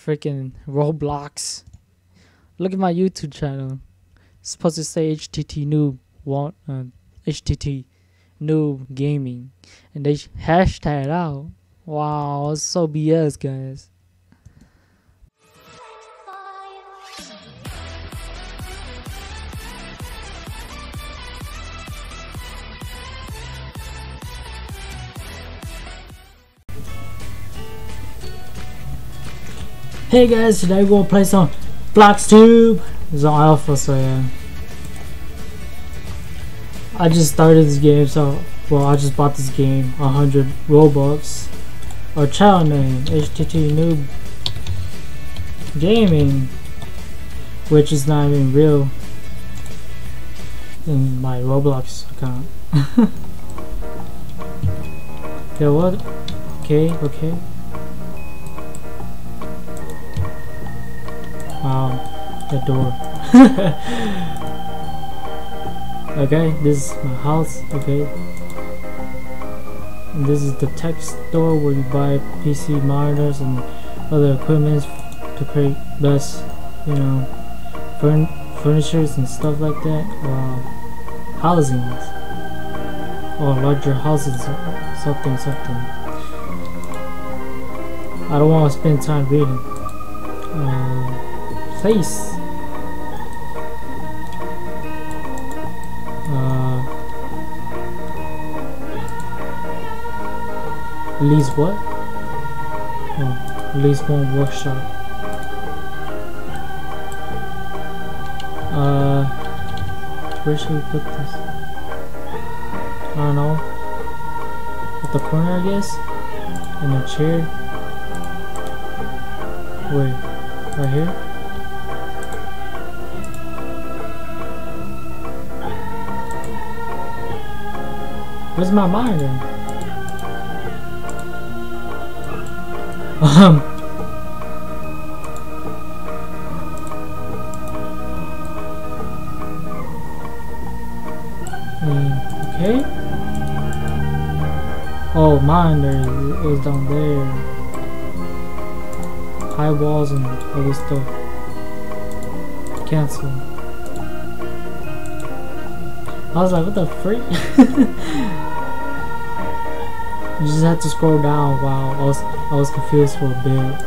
freaking Roblox. Look at my YouTube channel. It's supposed to say HTT noob HTT noob gaming, and they hashtag out. Wow, it's so BS, guys. Hey guys, today we're gonna play some BloxTube. It's on alpha, so yeah. I just started this game, so I just bought this game, 100 Robux. Our channel name, HTT Noob Gaming, which is not even real in my Roblox account. Okay, what? Okay. Wow, the door. Okay, this is my house. Okay, and this is the tech store where you buy PC monitors and other equipment to create best, furnitures and stuff like that. Wow, housings or larger houses, something. I don't want to spend time reading. Place. At least what? Oh, at least one workshop. Where should we put this? I don't know. At the corner, I guess? In a chair? Wait, right here? Where's my monitor? Okay. Oh, monitor is down there. High walls and other stuff. Cancel. I was like, what the freak? You just had to scroll down. Wow, I was confused for a bit.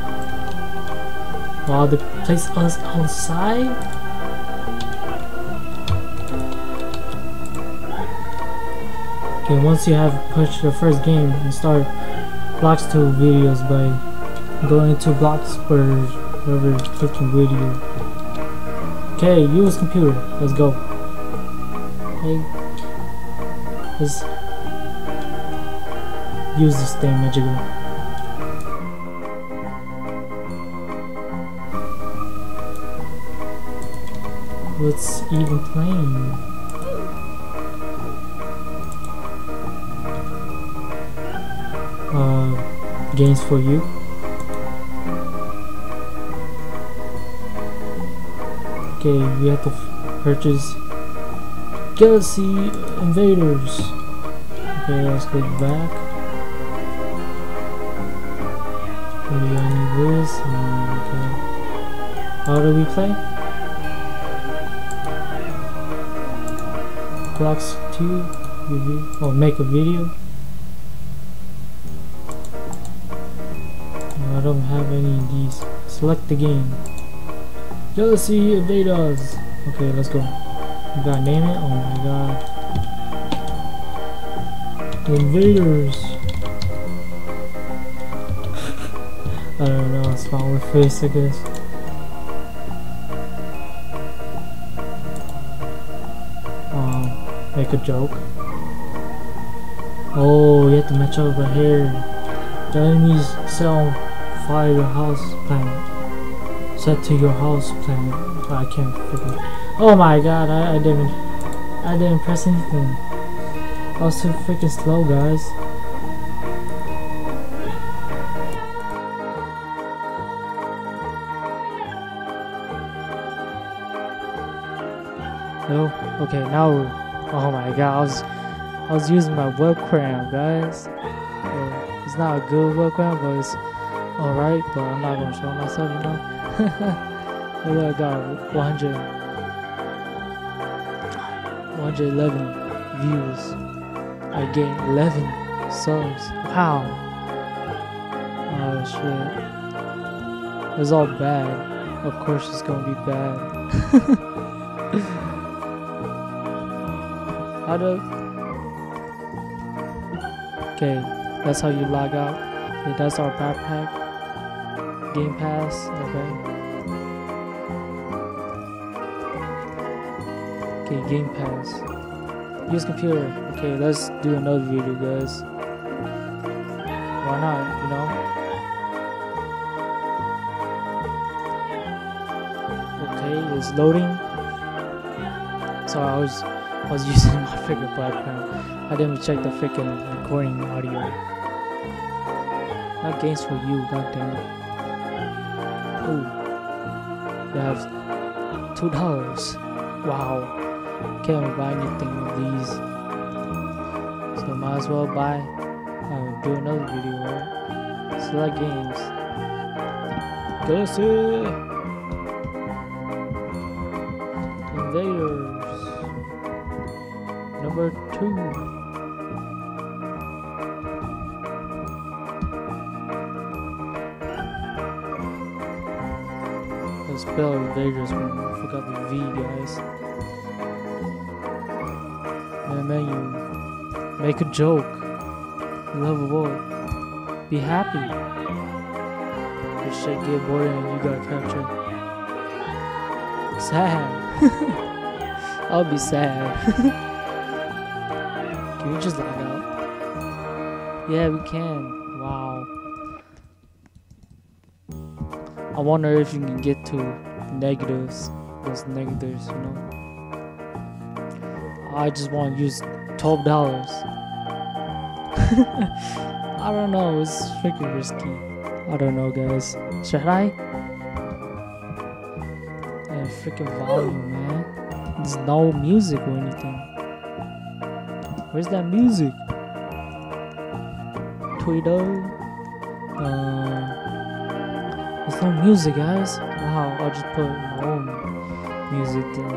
Wow, they place us outside? Okay, once you have pushed your first game, you start BloxTube videos by going to Bloxburg, whatever freaking video. Okay, use computer. Let's go. Hey, let's use this thing magically. What's even playing? Games for you. Okay, we have to purchase Galaxy Invaders. Okay, let's go back. Okay, I need this. Okay. How do we play? BloxTube review. Oh, make a video. I don't have any of these. Select the game. Galaxy Invaders. Okay, let's go. You gotta name it. Oh my god. Invaders. I don't know. It's my with face, I guess. Make a joke. Oh, you have to match up right here. The enemies set on fire your house planet. Set to your house planet. Oh, I can't figure. Oh my god, I didn't press anything. I was too freaking slow, guys. No? Okay, now. Oh my god, I was using my webcam, guys. It's not a good webcam, but it's know, right? But I'm not gonna show myself, you know. Look, I got 111 views. I gained 11 subs. Wow. Oh shit. It's all bad. Of course it's gonna be bad. How do... Okay, that's how you log out. Okay, that's our backpack. Game Pass, okay. Okay, Game Pass. Use computer. Okay, let's do another video, guys. Why not, you know? Okay, it's loading. Sorry, I was using my freaking background. I didn't check the freaking recording audio. Not games for you, goddamn. Ooh, you have $2. Wow, can't buy anything of these, so might as well buy. Do another video, right? Select games. Go see Invaders. Number 2. Let's spell Invaders, man. I forgot the V, guys. Menu. Make a joke. Love a boy. Be happy. This shit get bored and you got captured. Sad. I'll be sad. Can we just log out? Yeah, we can. Wow. I wonder if you can get to negatives. Those negatives, you know. I just want to use $12. I don't know, it's freaking risky. I don't know, guys. Should I? And freaking volume, man. There's no music or anything. Where's that music? Tweedo. There's no music, guys. Wow, I'll just put my own music there.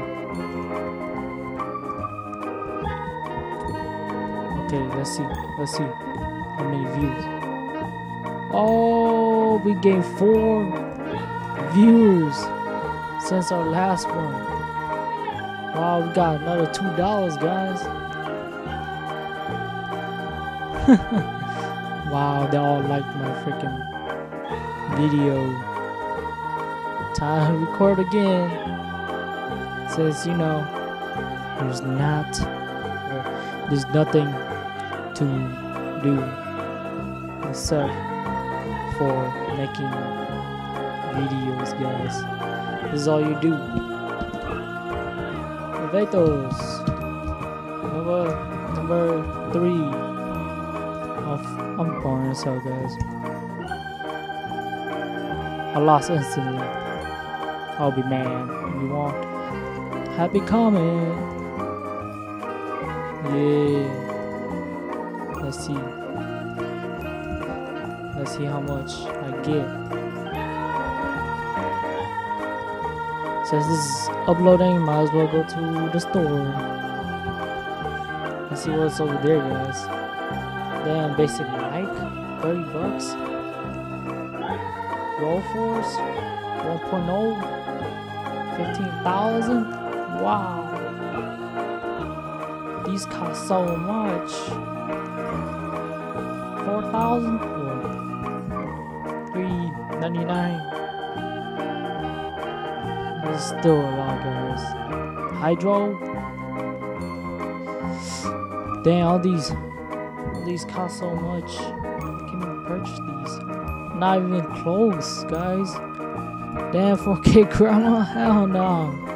Okay, let's see. How many views? Oh, we gained 4 viewers since our last one. Wow, we got another $2, guys. Wow, they all liked my freaking video. Time to record again. Says, you know, there's nothing to do except for making videos, guys. This is all you do. Elevators. Number 3. I'm boring as hell, guys. I lost instantly. I'll be mad. You want happy comment? Yeah. Let's see how much I get. Since this is uploading, might as well go to the store. Let's see what's over there, guys. Then basic mic, $30. Roll Force 1.0, 15,000. Wow. These cost so much. 4,000 or $3.99. That's still a lot, guys. Hydro. Damn, all these cost so much. I can't even purchase these. Not even close, guys. Damn, 4K grandma, hell no.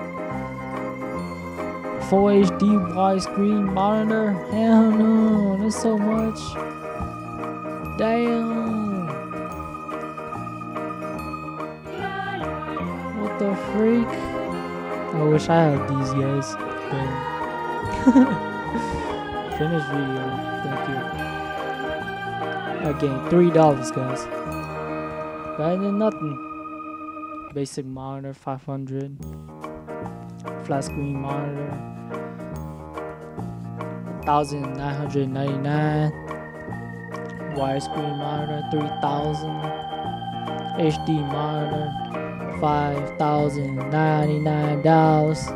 Full HD widescreen monitor, hell no. That's so much. Damn. What the freak? I wish I had these, guys. Damn. Finish video. Thank you. I gained $3, guys. Better than nothing. Basic monitor 500. Flat screen monitor 1,999. Wide screen monitor 3,000. HD monitor $5,099.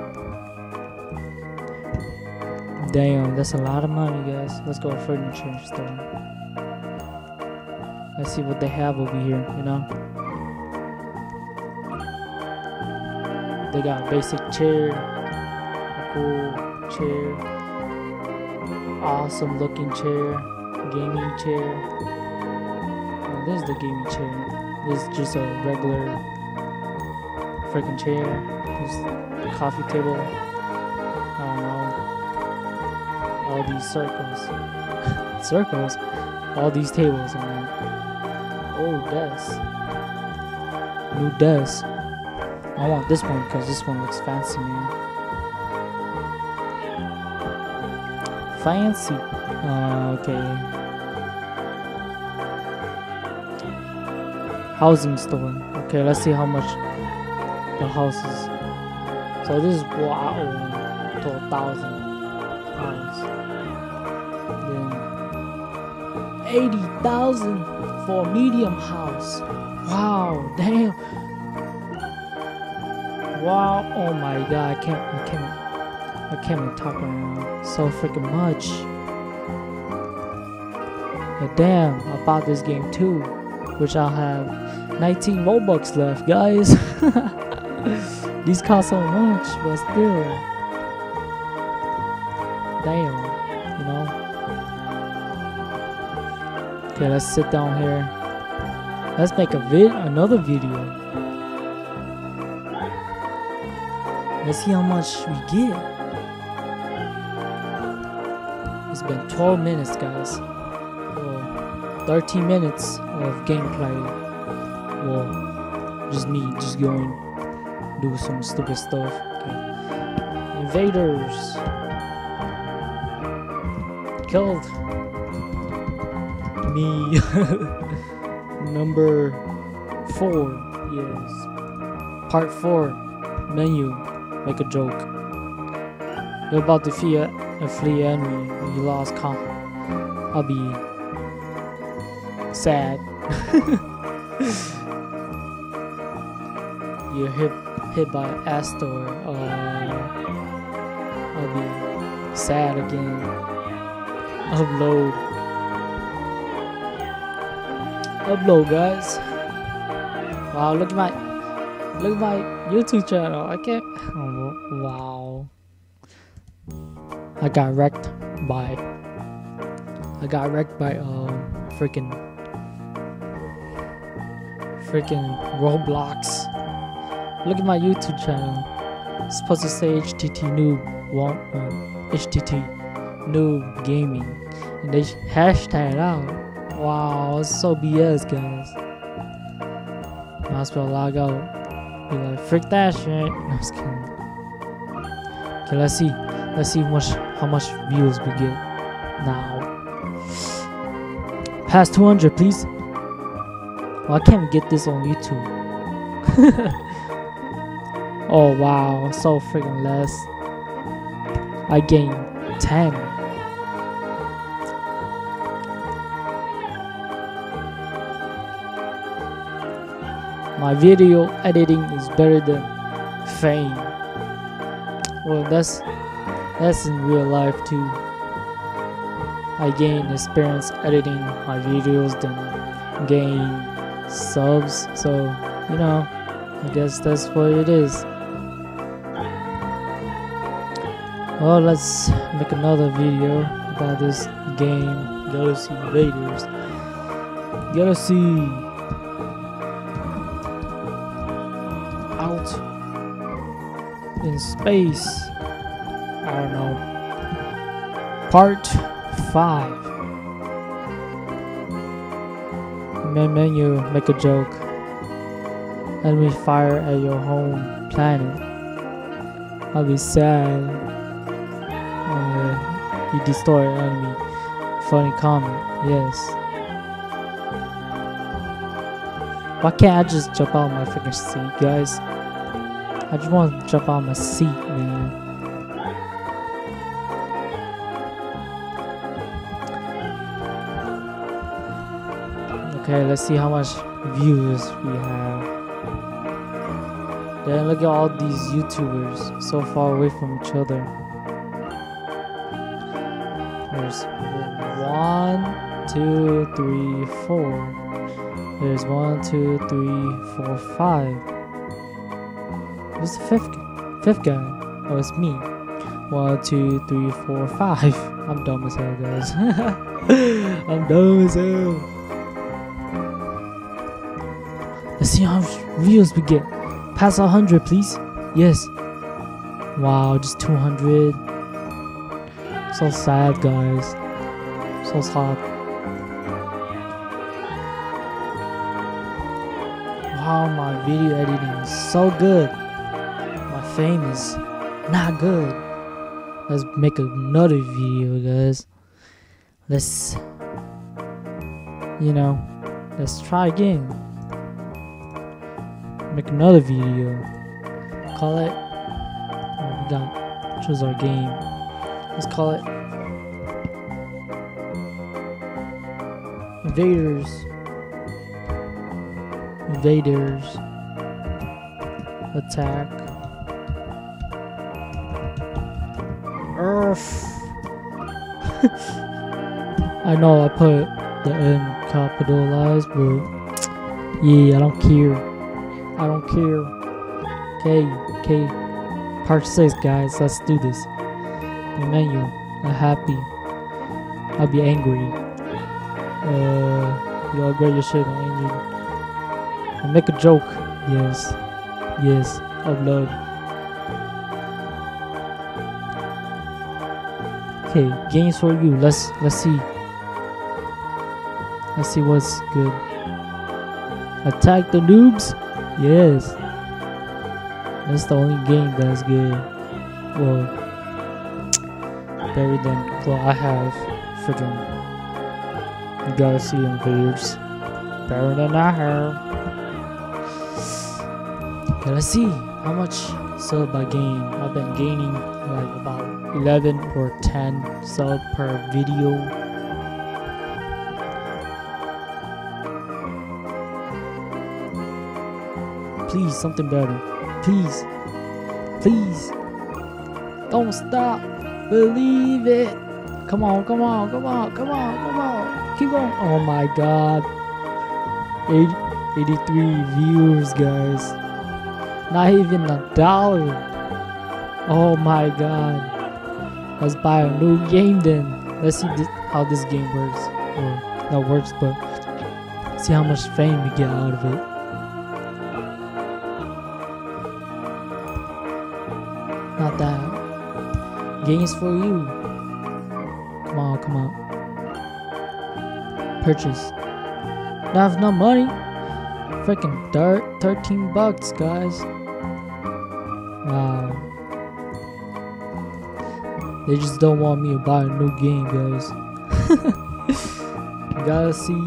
Damn, that's a lot of money, guys. Let's go to furniture store. Let's see what they have over here, you know. They got a basic chair, a cool chair, awesome looking chair, gaming chair. Oh, this is the gaming chair. This is just a regular freaking chair. This coffee table. I don't know. All these circles. Circles? All these tables. I'm like, oh, desk. New desk. I want this one because this one looks fancy, man. Fancy. Okay. Housing store. Okay, let's see how much the house is. So this is what I own to $1,000. Then 80,000 for a medium house. Wow, damn. Wow, oh my god, I can't even talk right now. So freaking much. But damn, I bought this game too, which I'll have 19 Robux left, guys. These cost so much, but still. Damn, you know. Okay, let's sit down here. Let's make another video. Let's see how much we get. It's been 12 minutes, guys. Well, 13 minutes of gameplay. Well, just me, just going do some stupid stuff. Okay. Invaders. Killed me. Number 4. Yes. Part 4. Menu. Make a joke. You're about to flee enemy when you lost comp. I'll be sad. You're hit by Astor. I'll be sad again. Upload, guys. Wow, look at my YouTube channel. I can't. Oh, wow. I got wrecked by freaking Roblox. Look at my YouTube channel. It's supposed to say HTT Noob HTT Noob Gaming, and they hashtag out. Wow, it's so BS, guys. Might as well log out. Be like, frick that shit. No, I'm just kidding. Okay, let's see how much views we get now. Past 200, please. Well, I can't get this on YouTube. Oh wow, so freaking less. I gained 10. My video editing is better than fame. Well, that's in real life too. I gain experience editing my videos than gain subs. So, you know, I guess that's what it is. Well, let's make another video about this game, Galaxy Invaders. Galaxy out in space. I don't know. Part 5. Menu, make a joke. Enemy fire at your home planet. I'll be sad. You destroy an enemy. Funny comment. Yes. Why can't I just jump out of my freaking seat, guys? I just want to jump out of my seat, man. Okay, let's see how much views we have. Then look at all these YouTubers so far away from each other. There's 1, 2, 3, 4. There's 1, 2, 3, 4, 5. Who's the fifth guy? Oh, it's me. 1, 2, 3, 4, 5. I'm dumb as hell, guys. I'm dumb as hell. Let's see how much views we get. Pass 100, please. Yes. Wow, just 200. So sad, guys. So sad. Wow, my video editing is so good. My fame is not good. Let's make another video, guys. Let's try again. Make another video. Call it. Oh, we got choose our game. Let's call it Invaders. Attack Earth. I know I put the N capitalized, but yeah, I don't care. Okay. Part 6, guys. Let's do this. The menu. I'm happy. I'll be angry. You upgrade your shit on engine. And make a joke. Yes. Upload. Okay, games for you. Let's see. Let's see what's good. Attack the noobs. Yes. That's the only game that's good. Well, better than I have freaking. You gotta see Invaders. Better than I have. Okay, let's see how much sub by game. I've been gaining like about 11 or 10 sub per video. Please, something better. Please. Don't stop. Believe it. Come on. Keep going. Oh my god. 83 views, guys. Not even $1. Oh my god. Let's buy a new game then. Let's see how this game works. Or not works, but see how much fame we get out of it. Not that. Games for you. Come on. Purchase. Don't have no money. Freaking $13, guys. Wow. They just don't want me to buy a new game, guys. You gotta see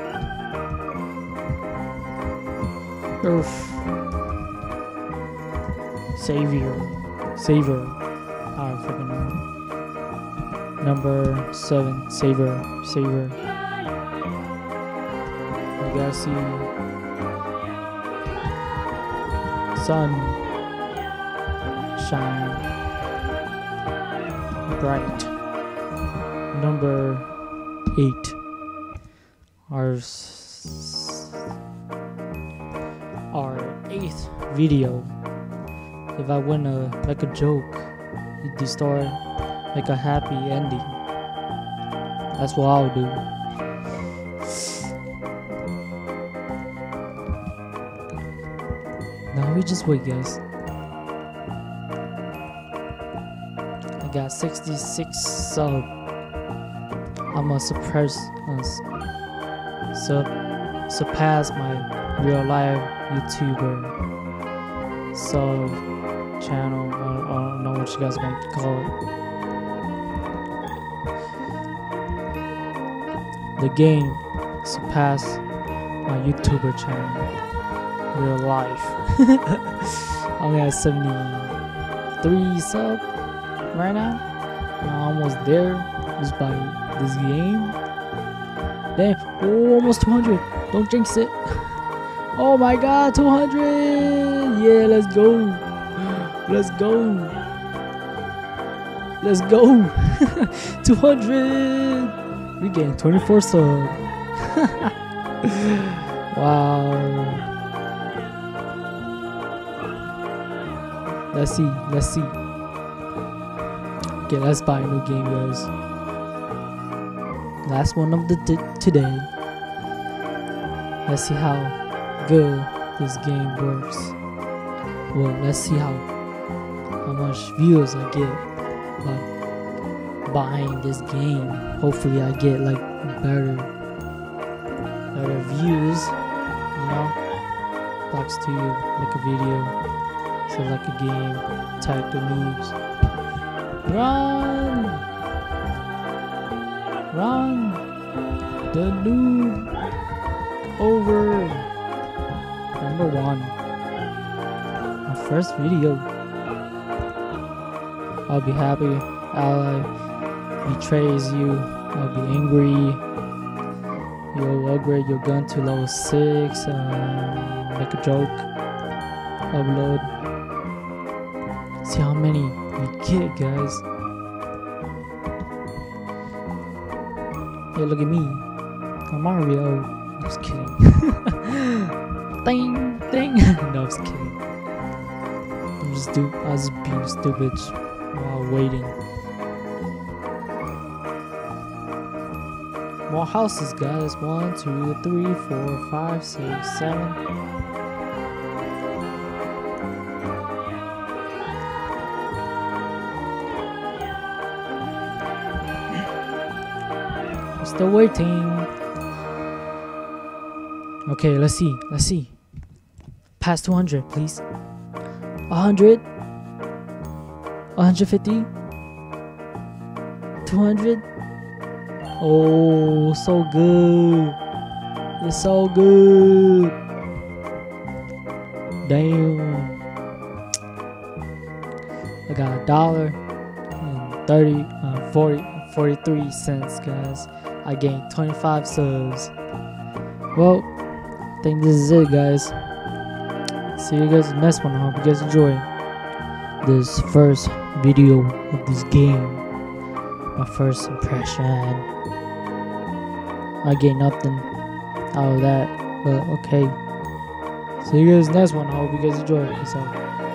Earth Savior. I freaking know. Number 7, Savior. You gotta see sun shine bright. Number 8, our 8th video. If I win like a joke, the story like a happy ending. That's what I'll do. Now we just wait, guys. I got 66 sub. I'ma surpass my real life YouTuber sub channel. I don't know what you guys want to call it. The game surpassed my YouTuber channel, real life. I only have 73 sub right now. I'm almost there just by this game. Damn, oh, almost 200. Don't jinx it. Oh my god, 200. Yeah, let's go. Let's go. Let's go. 200. We getting 24 sub. Wow. Let's see. Let's see. Okay, let's buy a new game, guys. Last one of the today. Let's see how good this game works. Well, let's see how much views I get by buying this game. Hopefully I get like better views, you know. BloxTube, make a video, select a game, type the noobs. Run! Run! The noob over. Number 1. My first video. I'll be happy. Ally betrays you. I'll be angry. You'll upgrade your gun to level 6. Make a joke. Upload. See how many we get, guys. Hey, look at me. I'm Mario. I'm just kidding. Ding, ding. No, I'm just kidding. I was just being stupid while waiting. More houses, guys. 1, 2, 3, 4, 5, 6, 7. I'm still waiting. Okay, let's see. Let's see. Past 200, please. 100. 150. 200. Oh, so good. It's so good. Damn. I got $1.43, guys. I gained 25 subs. Well, I think this is it, guys. See you guys in the next one. I hope you guys enjoy this first video of this game. My first impression. I gained nothing out of that, but okay. See you guys next one. I hope you guys enjoy. Peace out.